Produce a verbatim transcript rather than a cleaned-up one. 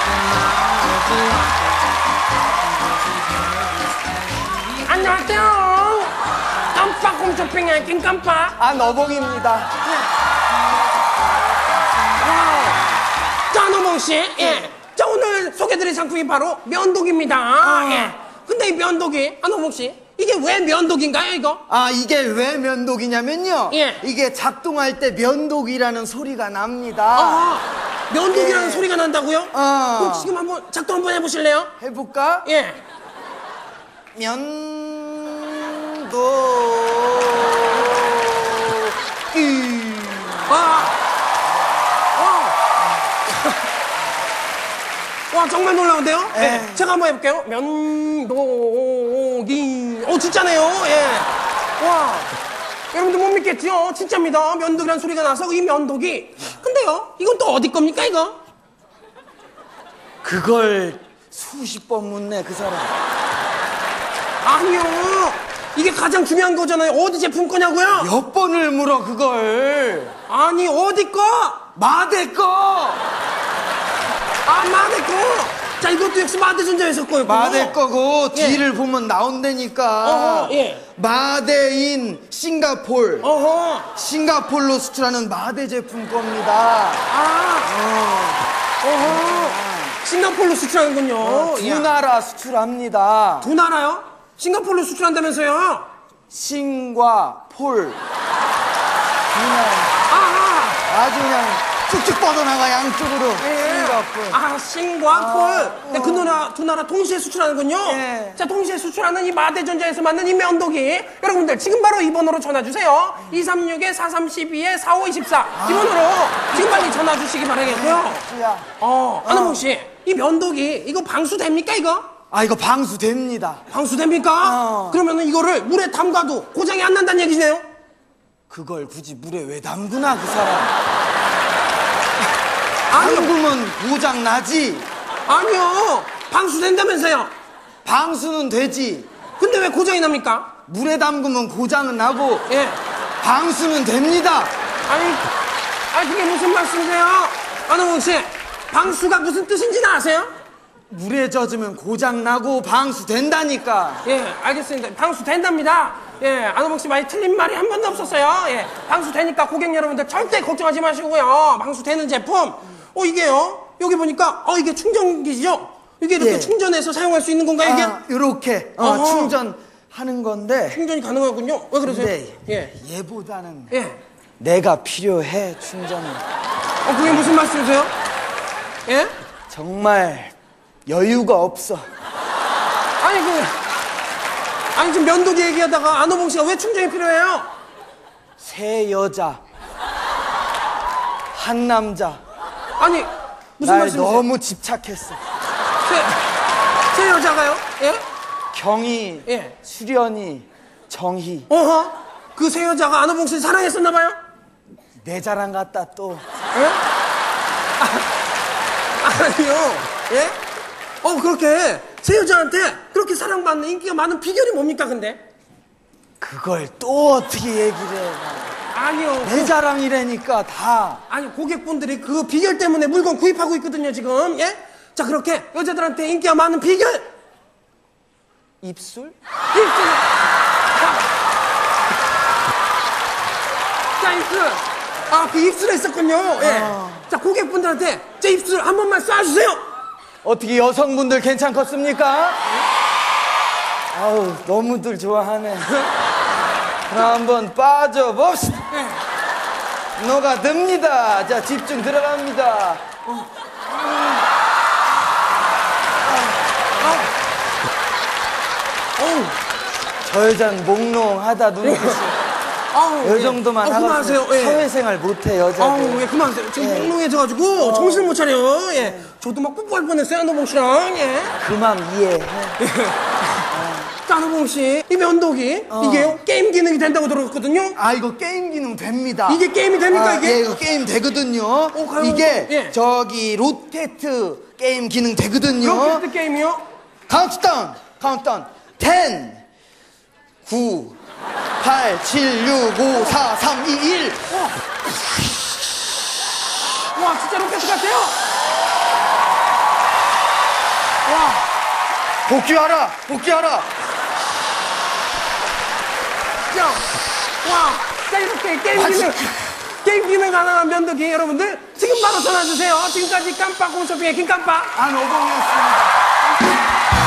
안녕하세요. 깜빡 홈쇼핑의 김깜빡. 아, 너봉입니다. 자, 너봉씨. 예. 자, 오늘 소개드릴 상품이 바로 면도기입니다. 아. 예. 근데 이 면도기, 아, 너봉씨. 이게 왜 면도기인가요, 이거? 아, 이게 왜 면도기냐면요. 예. 이게 작동할 때 면도기라는 소리가 납니다. 아, 면도기라는 예. 소리가 난다고요? 어. 그럼 지금 한번 작동 한번 해보실래요? 해볼까? 예. 면도기. 아. 와. 와, 정말 놀라운데요? 예. 예. 제가 한번 해볼게요. 면도기. 어, 진짜네요. 예. 와. 여러분들 못 믿겠죠? 진짜입니다. 면도기란 소리가 나서 이 면도기. 근데요, 이건 또 어디 겁니까, 이거? 그걸 수십 번 묻네, 그 사람. 아니요. 이게 가장 중요한 거잖아요. 어디 제품 거냐고요? 몇 번을 물어, 그걸. 아니, 어디 거? 마대 거! 아, 마대 거. 자, 이것도 역시 마대전자에서 거예요. 마대 거고, 예. 뒤를 보면 나온다니까. 어허, 예. 마대인 싱가폴. 어허. 싱가폴로 수출하는 마대 제품 겁니다. 아. 어. 어허. 싱가폴로 수출하는군요. 어, 두 야. 나라 수출합니다. 두 나라요? 싱가폴로 수출한다면서요? 싱과 폴. 두 나라. 아하. 아주 그냥 쭉쭉 뻗어나가, 양쪽으로. 예. 싱가폴. 아, 싱과 아, 폴. 네, 어. 그 나라, 두 나라 동시에 수출하는군요. 예. 자, 동시에 수출하는 이 마대전자에서 만든 이 면도기. 여러분들, 지금 바로 이 번호로 전화주세요. 이삼육 사삼일이 사오이사. 이 번호로 지금 빨리 전화 주시기 바라겠고요. 야. 어, 안호봉 씨, 이 면도기, 이거 방수됩니까, 이거? 아, 이거 방수됩니다. 방수됩니까? 어. 그러면은 이거를 물에 담가도 고장이 안 난다는 얘기네요? 그걸 굳이 물에 왜 담그나, 그 사람. 아니요. 담그면 고장 나지. 아니요. 방수된다면서요? 방수는 되지. 근데 왜 고장이 납니까? 물에 담그면 고장은 나고 예. 방수는 됩니다. 아니, 아니, 그게 무슨 말씀이세요? 안호봉 씨, 방수가 무슨 뜻인지는 아세요? 물에 젖으면 고장 나고 방수 된다니까. 예, 알겠습니다. 방수 된답니다. 예, 안호봉 씨 많이 틀린 말이 한 번도 없었어요. 예, 방수 되니까 고객 여러분들 절대 걱정하지 마시고요. 방수 되는 제품. 어, 이게요. 여기 보니까 어, 이게 충전기죠? 이게 이렇게 예. 충전해서 사용할 수 있는 건가요, 이게? 아, 요렇게 어, 어허. 충전하는 건데. 충전이 가능하군요. 왜 그러세요? 근데 예. 얘보다는 예. 내가 필요해, 충전이. 어, 그게 무슨 말씀이세요? 예? 정말 여유가 없어. 아니, 그, 아니, 지금 면도기 얘기하다가 안호봉 씨가 왜 충전이 필요해요? 새 여자, 한 남자. 아니, 무슨 날 말씀이세요? 너무 집착했어. 새, 새 여자가요? 예? 경희, 예. 수련이, 정희. 어허? 그 새 여자가 안호봉 씨를 사랑했었나봐요? 내 자랑 같다 또. 예? 아, 아니요. 예? 어, 그렇게 새 여자한테 그렇게 사랑받는 인기가 많은 비결이 뭡니까, 근데? 그걸 또 어떻게 얘기를 해. 아니요. 내 자랑이라니까 다. 아니, 고객분들이 그 비결 때문에 물건 구입하고 있거든요, 지금. 예? 자, 그렇게 여자들한테 인기가 많은 비결! 입술? 입술! 자, 자, 입술! 아, 그 입술에 있었군요. 예. 아. 자, 고객분들한테 제 입술 한 번만 쏴주세요! 어떻게 여성분들 괜찮겠습니까? 아우, 너무들 좋아하네. 그럼 한번 빠져봅시다. 예. 너가 듭니다. 자, 집중 들어갑니다. 어우, 저 여자는 몽롱하다, 눈빛이. 아우, 요 예. 정도만 아, 하고 그만하세요. 예. 사회생활 못해, 여자들. 아우, 예, 그만하세요. 지금 예. 몽롱해져가지고 어. 정신을 못 차려요. 예. 저도 막 뽀뽀할 뻔했어요, 안호봉 씨랑. 예. 그 맘 이해해. 자, 안호봉 씨, 이 면도기, 어. 이게요, 게임 기능이 된다고 들었거든요? 아, 이거 게임 기능 됩니다. 이게 게임이 됩니까, 아, 이게? 예, 이거 게임 되거든요. 그럼 이게 또, 예. 저기 롯데트 게임 기능 되거든요. 로켓 게임이요? 카운트다운, 카운트다운. 텐, 구, 팔, 칠, 육, 오, 사, 삼, 이, 일. 와, 진짜 로켓 같아요? 와. 복귀하라! 복귀하라! 자, 와. 자, 이렇게 게임 기능, 게임 기능 가능한 면도기 여러분들 지금 바로 전화 주세요. 지금까지 깜빡 홈쇼핑의 김깜빡 안오공이었습니다.